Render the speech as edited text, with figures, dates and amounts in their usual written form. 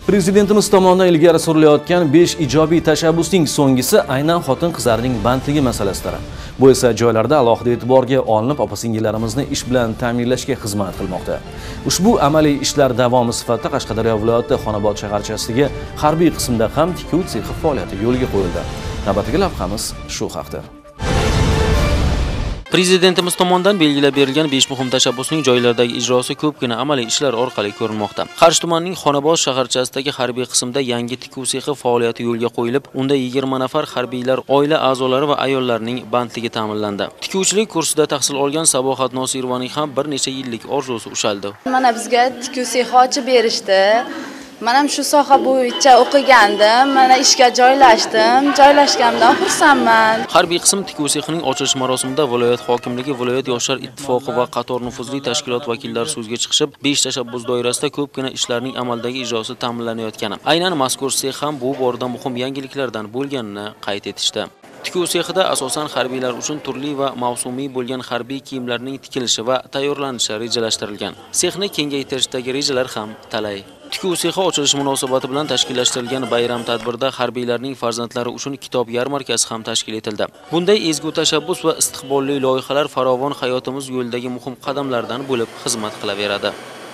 Prezidentimiz tomonidan ilgari surilayotgan 5 ijobiy tashabbusning so'nggisi aynan xotin-qizlarning bandligi masalasidir. Bu esa joylarda alohida e'tiborga olinib, opa-singillarimizni ish bilan ta'minlashga xizmat qilmoqda. Ushbu amaliy ishlar davomi sifatida Qashqadaryo viloyati Xonobod shaharchasidagi harbiy qismda ham tikuv sexi faoliyati yo'lga qo'yildi. Navbatdagi lavhamiz shu haqda. Prezidentimiz tomonidan belgilab berilgan 5 muhim tashabbusning joylardagi ijrosi ko'pgina amaliy ishlar orqali ko'rinmoqda. Qarshi tumanining Xonobod shaharchasidagi harbiy qismda yangi tikuv sexi faoliyati yo'lga qo'yilib, unda 20 nafar harbiylar, oila a'zolari va ayollarning bandligi ta'minlandi. Tikuvchilik kursida tahsil olgan Sabohat Nosirovaning ham bir necha yillik orzusi ushaldi. Mana bizga tikuv sexi ochib berishdi. Men ham shu soha bo'yicha o'qigandim, mana ishga joylashdim. Joylashganimdan xursandman. Harbiy qism tikuv sexining ochilish marosimida viloyat hokimligi, viloyat yoshlar ittifoqi va qator nufuzli tashkilot vakillari so'zga chiqishib, 5 tashabbus doirasida ko'pgina ishlarning amaldagi ijrosi ta'minlanayotgani, aynan mazkur sex ham bu borada muhim yangiliklardan bo'lganini qayd etishdi. Tikuv sexida asosan harbiylar uchun turli va mavsumiy bo'lgan harbiy kiyimlarning tikilishi va tayyorlanishi rejalashtirilgan. Sexni kengaytirishdagi rejalar ham talay. Tikuv sexi ochilish munosabati bilan tashkillashtirilgan bayram tadbirida harbiylarning farzandlari uchun kitob yarmarkasi ham tashkil etildi. Bunday ezgu tashabbus va istiqbolli loyihalar farovon hayotimiz yo'lidagi muhim qadamlardan bo'lib xizmat qilaveradi.